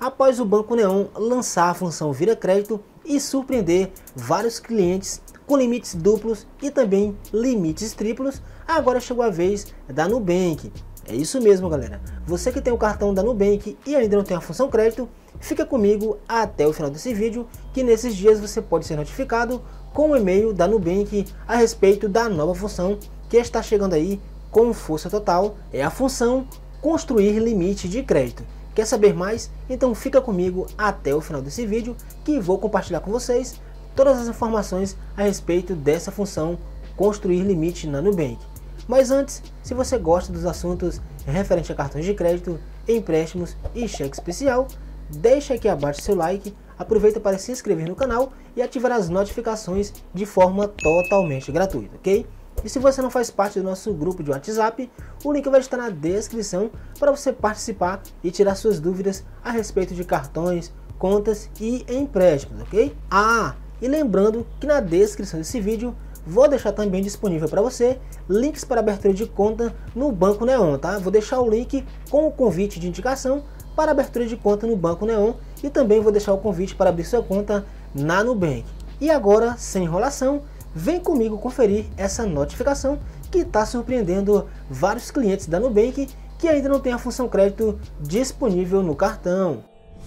após o Banco Neon lançar a função Vira Crédito e surpreender vários clientes com limites duplos e também limites triplos, agora chegou a vez da Nubank. É isso mesmo, galera. Você que tem o cartão da Nubank e ainda não tem a função crédito, fica comigo até o final desse vídeo, que nesses dias você pode ser notificado com o e-mail da Nubank a respeito da nova função que está chegando aí com força total. É a função Construir Limite de Crédito. Quer saber mais? Então fica comigo até o final desse vídeo, que vou compartilhar com vocês todas as informações a respeito dessa função Construir Limite na Nubank. Mas antes, se você gosta dos assuntos referentes a cartões de crédito, empréstimos e cheque especial, deixa aqui abaixo seu like, aproveita para se inscrever no canal e ativar as notificações de forma totalmente gratuita, ok? E se você não faz parte do nosso grupo de WhatsApp, o link vai estar na descrição para você participar e tirar suas dúvidas a respeito de cartões, contas e empréstimos, ok? E lembrando que na descrição desse vídeo vou deixar também disponível para você links para abertura de conta no Banco Neon, tá? Vou deixar o link com o convite de indicação para abertura de conta no Banco Neon e também vou deixar o convite para abrir sua conta na Nubank. E agora, sem enrolação, vem comigo conferir essa notificação que está surpreendendo vários clientes da Nubank que ainda não tem a função crédito disponível no cartão.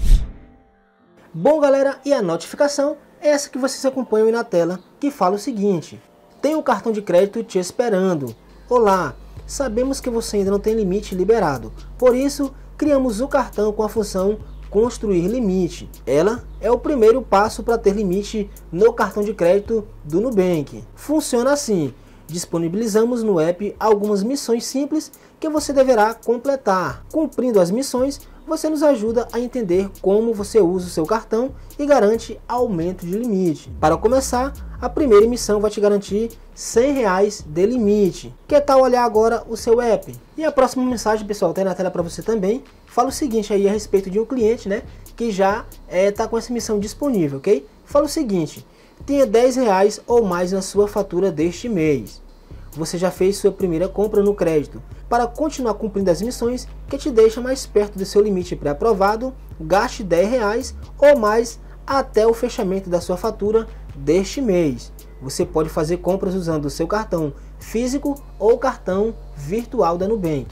Bom, galera, e a notificação é essa que vocês acompanham aí na tela, que fala o seguinte: tem um cartão de crédito te esperando. Olá, sabemos que você ainda não tem limite liberado, por isso criamos o cartão com a função Construir Limite. Ela é o primeiro passo para ter limite no cartão de crédito do Nubank. Funciona assim: disponibilizamos no app algumas missões simples que você deverá completar. Cumprindo as missões, você nos ajuda a entender como você usa o seu cartão e garante aumento de limite. Para começar, a primeira missão vai te garantir R$100 de limite. Que tal olhar agora o seu app? E a próxima mensagem, pessoal, tem na tela para você também. Fala o seguinte aí a respeito de um cliente, né, que já está com essa missão disponível, ok? Fala o seguinte: tenha R$10 ou mais na sua fatura deste mês. Você já fez sua primeira compra no crédito. Para continuar cumprindo as missões que te deixam mais perto do seu limite pré-aprovado, gaste R$10 ou mais até o fechamento da sua fatura deste mês. Você pode fazer compras usando o seu cartão físico ou cartão virtual da Nubank.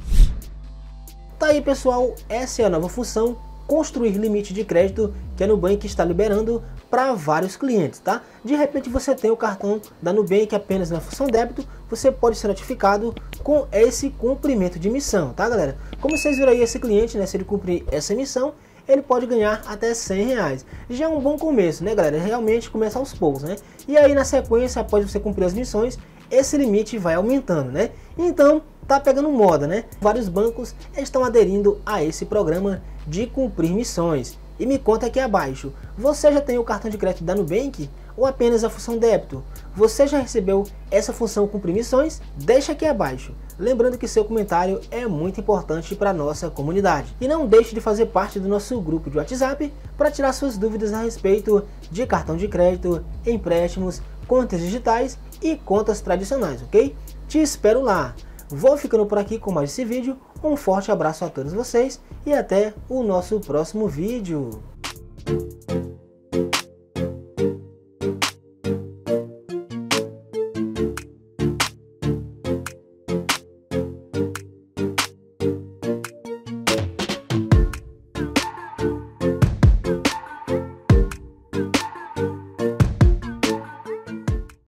Tá aí, pessoal, essa é a nova função Construir Limite de Crédito que a Nubank está liberando para vários clientes, tá? De repente você tem o cartão da Nubank apenas na função débito, você pode ser notificado com esse cumprimento de missão, tá, galera? Como vocês viram aí, esse cliente, né, se ele cumprir essa missão, ele pode ganhar até R$100. Já é um bom começo, né, galera? Realmente começa aos poucos, né? E aí na sequência, após você cumprir as missões, esse limite vai aumentando, né? Então, tá pegando moda, né? Vários bancos estão aderindo a esse programa de cumprir missões. E me conta aqui abaixo, você já tem o cartão de crédito da Nubank ou apenas a função débito? Você já recebeu essa função cumprir missões? Deixa aqui abaixo. Lembrando que seu comentário é muito importante para a nossa comunidade. E não deixe de fazer parte do nosso grupo de WhatsApp para tirar suas dúvidas a respeito de cartão de crédito, empréstimos, contas digitais e contas tradicionais, ok? Te espero lá. Vou ficando por aqui com mais esse vídeo. Um forte abraço a todos vocês e até o nosso próximo vídeo.